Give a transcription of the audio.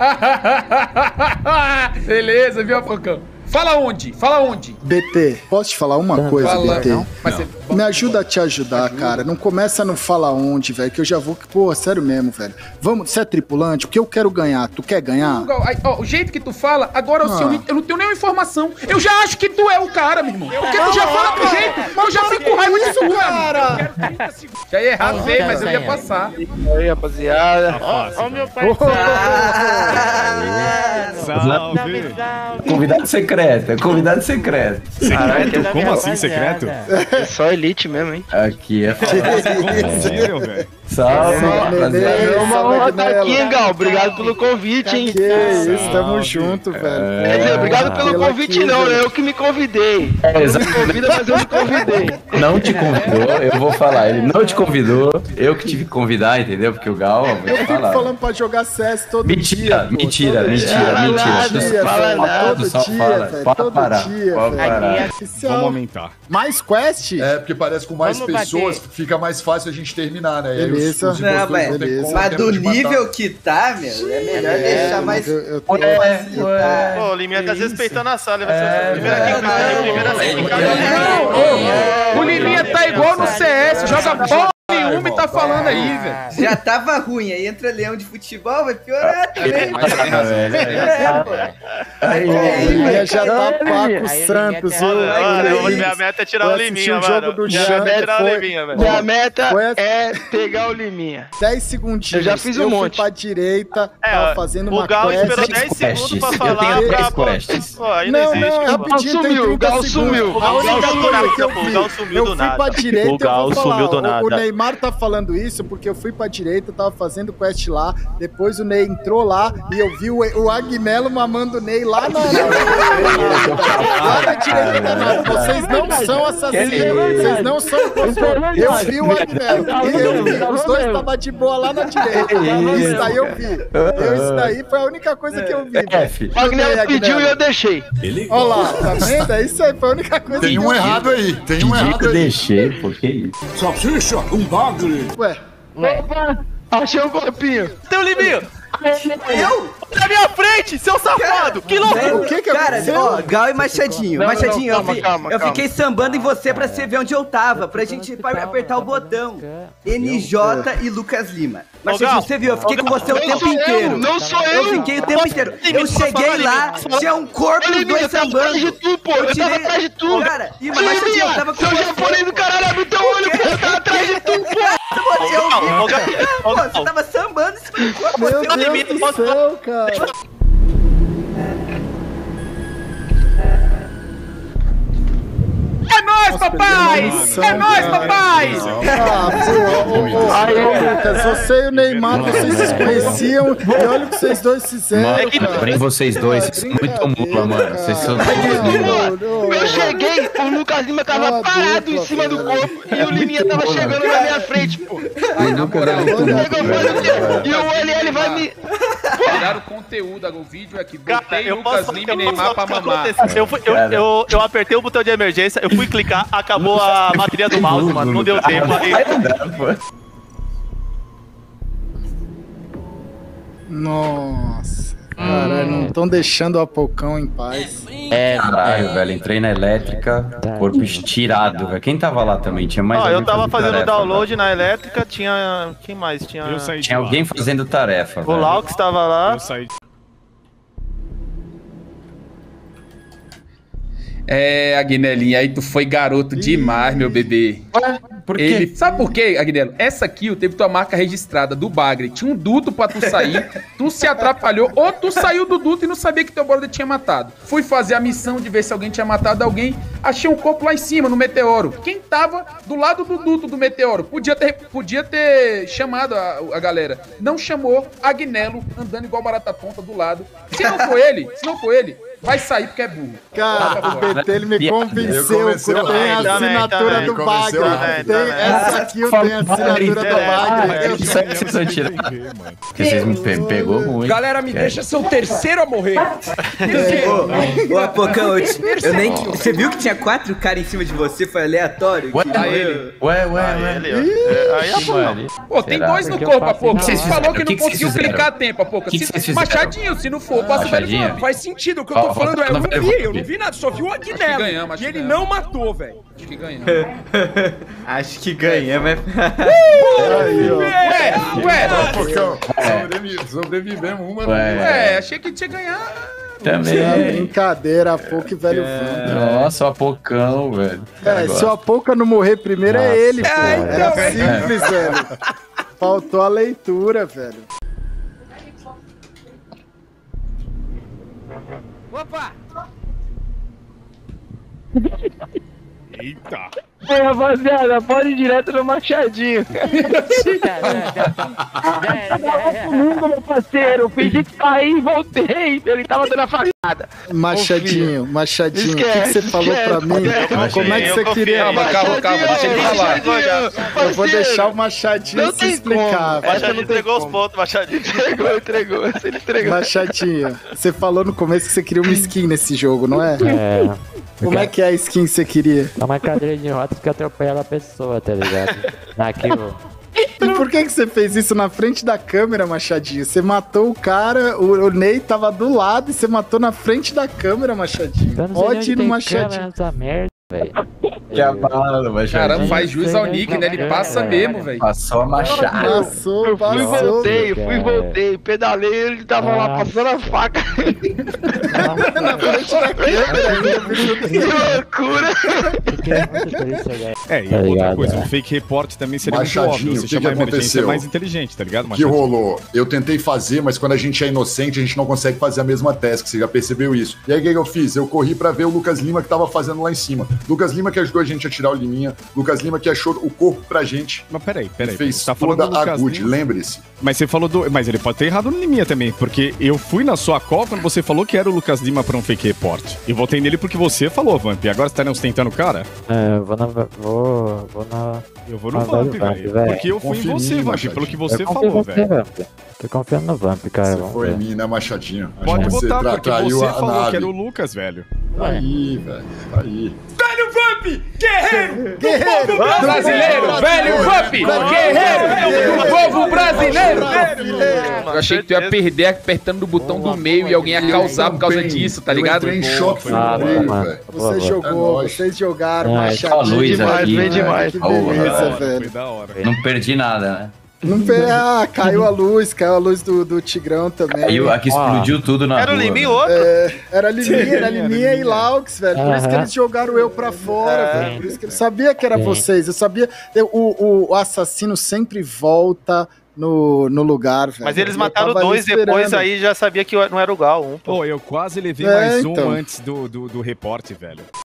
Beleza, viu, Falcão? Fala onde? Fala onde? BT, posso te falar uma coisa, Fala, BT? não, mas você... Me ajuda a te ajudar, cara. Não começa a não falar onde, velho, que eu já vou... Pô, sério mesmo, velho. Vamos, você é tripulante? O que eu quero ganhar? Tu quer ganhar? O jeito que tu fala, agora eu não tenho nenhuma informação. Eu já acho que tu é o cara, meu irmão. Porque tu já fala do jeito, mas eu já fico com raiva disso, cara. Já ia errar feio, mas eu ia passar. Aí, rapaziada. Ó meu parceiro. Salve. Convidado secreto, Secreto? Como assim secreto? É só elite mesmo, hein? Aqui é Confundiram, velho. Salve, rapaziada. Uma honra tá aqui, hein, Gal? Obrigado pelo convite, hein? Que isso, tamo junto, velho. Quer dizer, obrigado pelo convite não, né? Eu que me convidei. Não me convida, mas eu me convidei. Não te convidou, eu vou falar. Ele não te convidou, eu que tive que convidar, entendeu? Porque o Gal, Eu fico falando pra jogar CS todo dia. Mentira. Fala nada. Todo Só dia, fala. velho. Pode Todo parar. dia, Pode velho. parar. Vamos aumentar. Mais quest? É, porque parece que com mais Vamos pessoas bater. fica mais fácil a gente terminar, né? E aí Beleza. os Não, impostores não mas- tem como, Mas tempo do de matar. nível que tá, meu, é melhor deixar mais. Eu tô... facilitar. Pô, o Liminha tá desrespeitando a sala, vai ser primeira quicada. O Liminha tá igual no CS, joga bola nenhuma e tá falando aí, velho. Já tava ruim, aí entra leão de futebol, vai piorar também. Aí já tá pá com o Aí o Santos. Liminha Minha meta é tirar o Liminha, o jogo mano. do Minha Jean, meta é tirar o foi- Liminha, velho. Minha meta Foi- é pegar o Liminha. 10 segundinhos. Eu já fiz um monte. Eu fui pra direita, tava fazendo uma O Gal quest. esperou 10 segundos pra Eu falar tenho pra... 10 quests. Pô, aí Não, existe, não, é pô. rapidinho, tem 30 Gal segundos. sumiu. A O Gal única sumiu coisa do que eu nada, vi, o Gal sumiu eu do fui nada. pra direita, O Gal eu vou falar, sumiu do nada. o Neymar tá falando isso porque eu fui pra direita, tava fazendo quest lá, depois o Ney entrou lá e eu vi o Agnello mamando o Ney lá na direita da nave. Vocês não são assassinos, vocês não são impostores. Eu vi o Agnello e eu vi, os dois estavam de boa lá na direita. Isso daí eu vi. Isso daí foi a única coisa que eu vi. F. O Agnello pediu e eu deixei. Olha lá, tá vendo? É isso aí, foi a única coisa Tem que um eu vi. errado aí, tem um errado aí. Deixei, por que isso? Ué, Achei um corpinho. Teu Liminha, Eu? na minha frente, seu safado. Que loucura. o que que Cara, aconteceu? ó, Gal e Machadinho. Não, Machadinho, não, calma. eu fiquei sambando em você pra você ver onde eu tava, pra gente apertar o botão. NJ e Lucas Lima. Machadinho, Gal, você viu, eu fiquei com você o não tempo sou eu, inteiro. não sou Eu eu. fiquei o tempo inteiro. Eu cheguei lá, tinha um corpo dos dois sambando. Eu tava atrás de tu. Cara, e mas Machadinho, eu tava com Seu você. japonês do caralho, abre teu olho, pô. Eu tava atrás de tu, pô. Você ouviu? Pô, você tava sambando em cima do corpo. Meu você ouviu? Deus do céu, cara. É nóis, papais! É nóis, papais! Lucas, você e o Neymar, vocês se conheciam e olha o que vocês dois fizeram, cara. Porém, vocês dois, vocês são muito mula, mano. Vocês são muito mula. Eu cheguei, o Lucas Lima tava parado em cima do corpo e o Liminha tava chegando na minha frente, pô. O Lucas é muito mula. E o ele vai me... Tiraram o conteúdo, o vídeo aqui. Botei Lucas Lima e Neymar pra mamar. Eu apertei o botão de emergência, eu fui clicar, acabou a bateria do mouse, mano. Não deu tempo ali. Nossa, caralho, não estão deixando o Apocão em paz. Caralho, velho, entrei na elétrica, corpo estirado, velho. Quem tava lá também? Tinha mais Ó, alguém eu tava fazendo tarefa, download na elétrica, tinha... Quem mais? Tinha... Eu saí de Tinha lá. alguém fazendo tarefa, O velho. Laux tava lá. Eu saí de... É, Agnelinha, aí tu foi garoto demais, meu bebê. Por quê? Ele... Sabe por quê, Agnello? Essa kill teve tua marca registrada do Bagre. Tinha um duto pra tu sair, tu se atrapalhou, ou tu saiu do duto e não sabia que teu brother tinha matado. Fui fazer a missão de ver se alguém tinha matado alguém, achei um corpo lá em cima, no meteoro. Quem tava do lado do duto do meteoro? Podia ter chamado a galera. Não chamou, Agnello andando igual barata tonta do lado. Se não for ele, vai sair porque é burro. Cara, o PT ele me convenceu. convenceu, Tem a assinatura também. do Convenceu, Bagre. Essa aqui eu tenho a assinatura do Bagre. Isso aí vocês vão tirar. Porque vocês me pegou muito. Galera, me deixa ser o terceiro a morrer. Ô, Apocão, eu nem. Você viu que tinha 4 caras em cima de você? Foi aleatório? Ué, Que- ué. Aí é bom. Pô, tem Será? dois no corpo, Apoca. Você Vocês falou que fizeram? não O que que conseguiu vocês fizeram? clicar a tempo, Apoca. O que que vocês fizeram? Machadinho, se não for, eu passo o velho Machadinho? Vamp. Faz sentido. O que eu tô Ó, falando é, eu não vai, vi, vai. eu não vi nada, só vi o Agnello. ganhamos, acho E que ele ganhamos. não matou, velho. Acho que ganhou. Acho que ganha, mas. Ué, Pocão, sobrevivemos uma. Ué, achei que tinha ganhado. também. É brincadeira, Apoca e velho Vamp. Nossa, o Apocão, velho. Se o Apoca não morrer primeiro é ele, pô. Era então, simples, velho. Faltou a leitura, velho. Opa! Eita. Ei, rapaziada, pode ir direto no Machadinho. Comigo, meu parceiro. Fingi que caí e voltei. Ele tava dando a facada. Machadinho, o que Esquece, você falou pra mim? Como é que você queria? Calma, deixa ele falar. Eu vou deixar o Machadinho Não se tem explicar. como. Machadinho entregou os pontos, Machadinho. Entregou. Ele entregou. Machadinho, você falou no começo que você queria uma skin nesse jogo, não é? É. Como é que é a skin que você queria? É uma cadeira de rodas que atropela a pessoa, tá ligado? Naquilo. E por que você fez isso na frente da câmera, Machadinho? Você matou o cara, o Ney tava do lado e você matou na frente da câmera, Machadinho. Eu não sei Pode onde ir no tem Machadinho. câmera nessa merda, velho. Que abalo, Machadinho. Caramba, faz jus ao Nick, né? Ele passa mesmo, velho. Passou a machado. Passou, Eu fui e passou. voltei, pedalei, ele tava lá passando a faca. Na frente da câmera. Que loucura! É, e Tá outra ligado, coisa, é. um fake report também seria muito Machadinho, óbvio. o Você que chamar a que emergência aconteceu? mais inteligente, tá ligado, O que Machadinho? rolou? Eu tentei fazer, mas quando a gente é inocente, a gente não consegue fazer a mesma task. Você já percebeu isso? E aí o que eu fiz? Eu corri pra ver o Lucas Lima que tava fazendo lá em cima. Lucas Lima que ajudou a gente a tirar o Liminha. Lucas Lima que achou o corpo pra gente. Mas peraí. Fez Você tá falando toda do a Lucas good, Lima? lembre-se. Mas você falou do... Mas ele pode ter errado no Liminha também, porque eu fui na sua call quando você falou que era o Lucas Lima pra um fake report. E votei nele porque você falou, Vamp. E agora você tá ostentando o cara? É, eu vou na. Eu vou no Ah, Vamp, velho, velho. velho. Porque eu fui em Confia em você, mim, Vamp, Machadinho. pelo que você Eu confio em falou, você, velho. Vamp. Tô confiando no Vamp, cara. Você vamos foi ver. em mim, né, Machadinho? Acho Pode que você votar, porque traiu você a falou nave. que era o Lucas, velho. Aí, velho. Aí. Velho Vamp! Guerreiro! Brasileiro, velho Vamp! Guerreiro! Do povo brasileiro! Eu achei que tu ia perder apertando o botão do meio e alguém ia causar por causa disso, tá ligado? Eu entrei em choque no Ah, meio, mano. velho. Você É jogou, nóis. vocês jogaram, Ah, Só a Machadinho. luz demais, aqui, bem né? demais. Que Porra, beleza, Foi velho. da hora. não perdi nada, né? Não caiu a luz do Tigrão também. Aí aqui explodiu tudo na Era o rua, Liminha e velho. outro. Era Liminha e Laux, velho. Por isso que eles jogaram eu pra fora, velho. Por isso que eu sabia que era vocês. Eu sabia. O assassino sempre volta no lugar, velho. Mas eles Eu mataram tava ali 2 depois, esperando. aí já sabia que não era o Gal, um. Pô, eu quase levei É, mais então. um antes do repórter, velho.